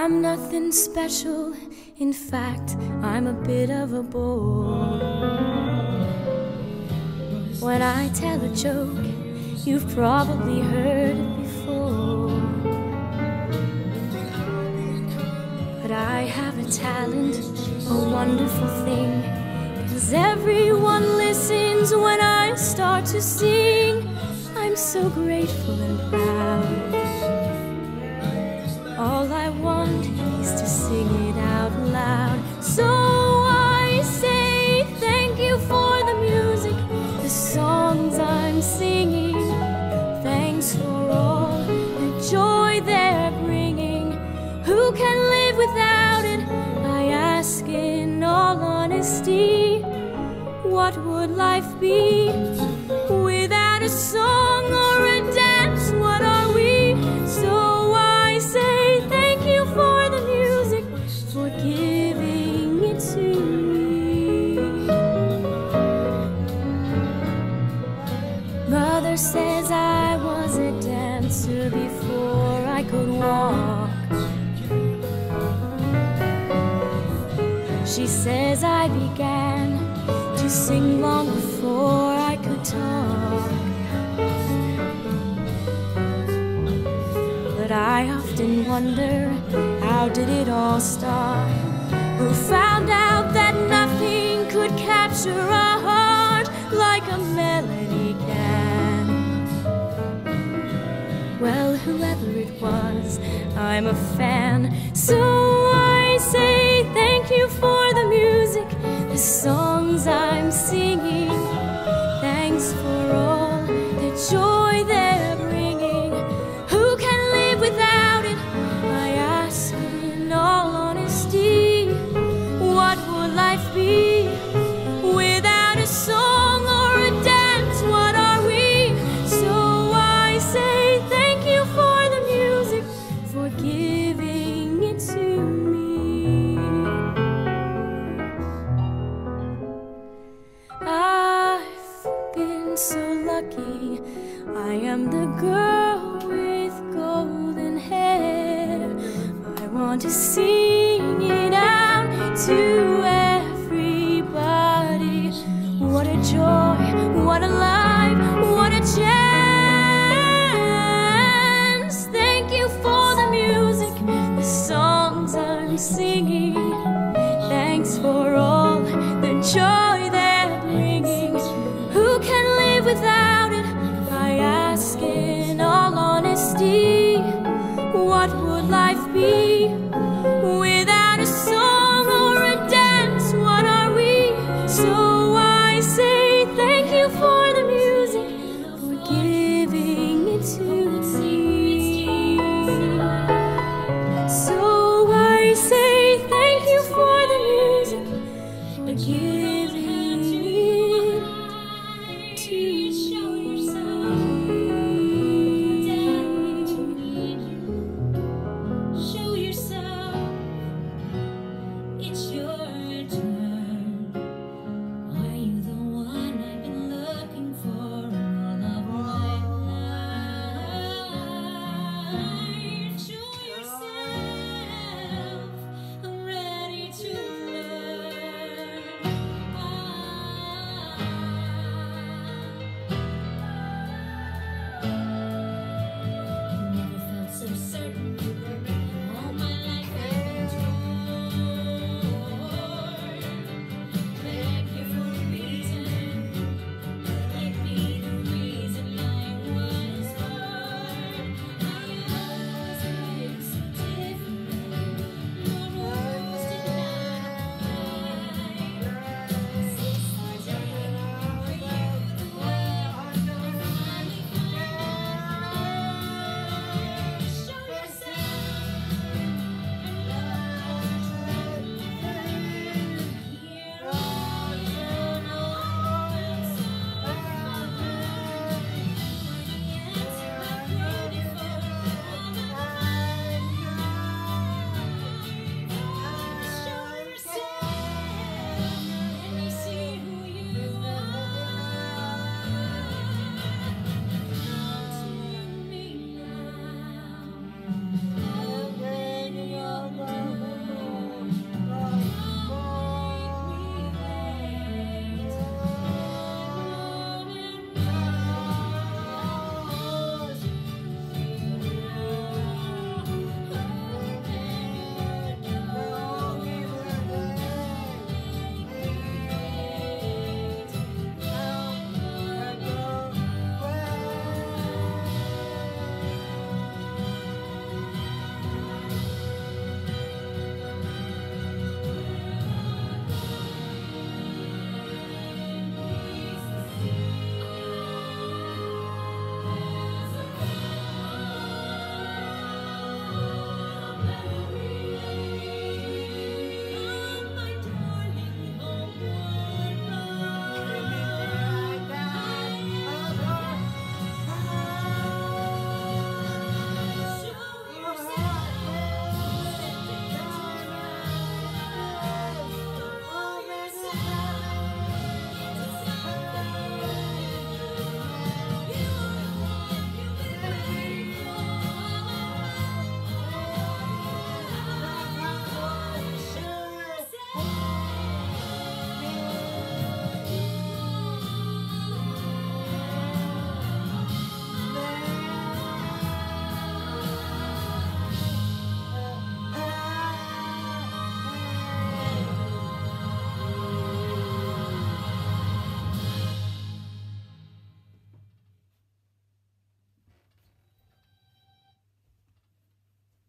I'm nothing special. In fact, I'm a bit of a bore. When I tell a joke, you've probably heard it before. But I have a talent, a wonderful thing, 'cause everyone listens when I start to sing. I'm so grateful and proud. All I want is to sing it out loud. So I say thank you for the music, the songs I'm singing. Thanks for all the joy they're bringing. Who can live without it? I ask in all honesty. What would life be without a song or a dance? What are we? So I say thank you for the music, for giving it to me. Mother says I was a dancer before I could walk. She says I began to sing long before I could talk. But I often wonder, how did it all start? Who found out that nothing could capture a heart like a melody can? Well, whoever it was, I'm a fan. So I say thank you for the music, the songs I'm singing. Thanks for all the joy they're bringing. Who can live without it? I ask in all honesty. What would life be without a song or a dance? What are we? So I say thank you for the music, for giving it to me. I've been so lucky. I am the girl with golden hair. I want to sing it out to everybody. What a joy, what a life, what a chance. Thank you for the music, the songs I'm singing. Thanks for all the joy they're bringing. Who can live without it? I ask in all honesty. What would life be without a song or a dance?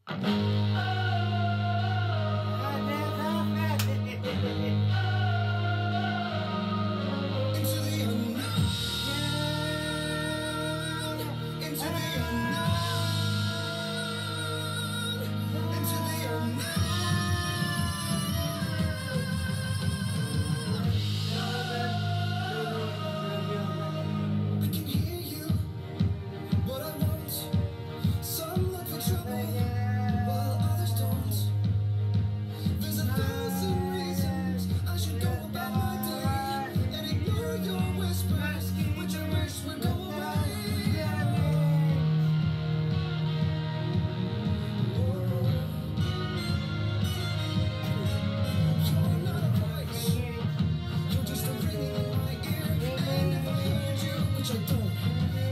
You're just a ringing in my ear, and if I heard you, which I don't.